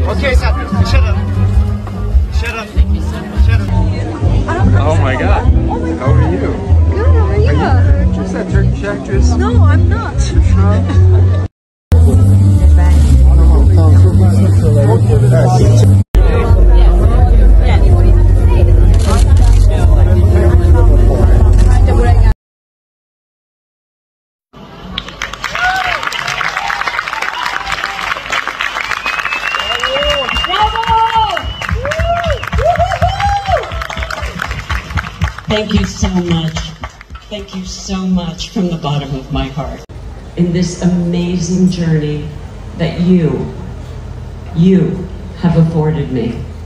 Okay, stop. Shut up. Shut up. Shut up. Oh my God. How are you? Good, how are you? Are you an actress, that Turkish actress? No, I'm not. Thank you so much. Thank you so much from the bottom of my heart. In this amazing journey that you have afforded me.